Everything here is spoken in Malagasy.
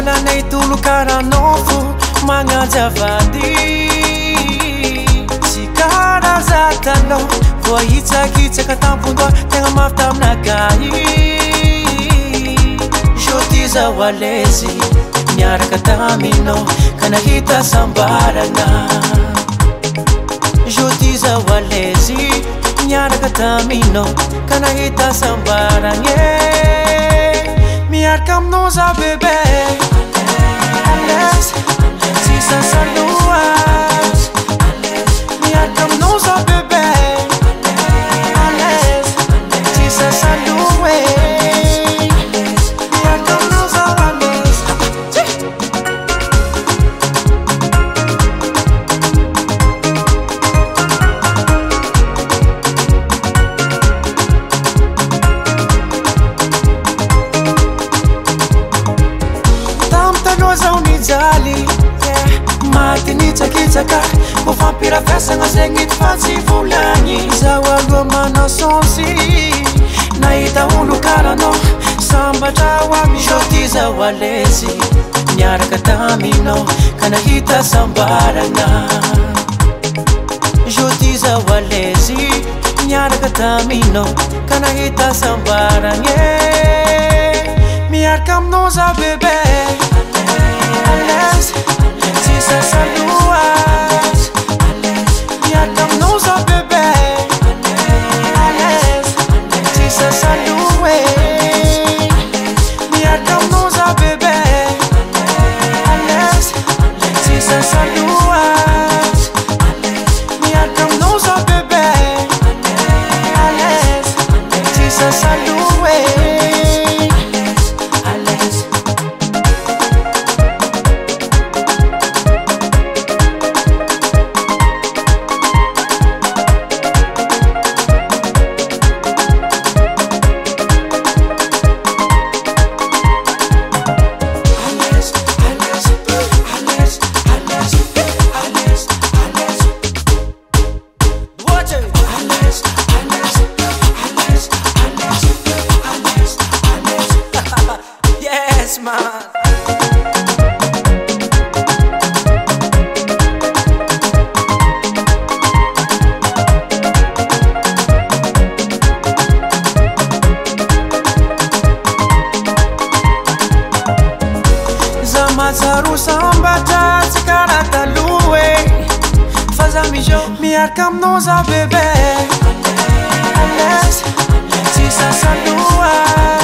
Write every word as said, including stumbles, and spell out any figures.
volanay tolo karanofo magnajavady sy karazatalo voahitsakitsaka tampondoa tegna mafy taminakay jotiza ho alezy miaraka taminao ka nahita sambarana jotiza ho alezy miaraka taminao ka nahita sambarana miaraka aminao za bebe ales sisa saluas miaraka aminao za bebe ales sisa salue miaraka aminao za ales Zali, yeah. Mati nitsakitsaka ufampirafesagna zegny fa tsy volagny zaho aloha manao sonsy nahita olo karanao sambatra ho amy jotiza ho alezy miaraka taminao ka nahita sambarana jotiza ho alezy miaraka taminao ka nahita sambarana miaraka aminao za bebe ales sisa saluas miaraka aminao za bebe ales sisa salue miaraka aminao za bebe ales sisa saluas miaraka aminao za bebe ales sisa salue Zamazaru sambata tsikara talue fazamijo miaraka aminao za bebe ales sisa salua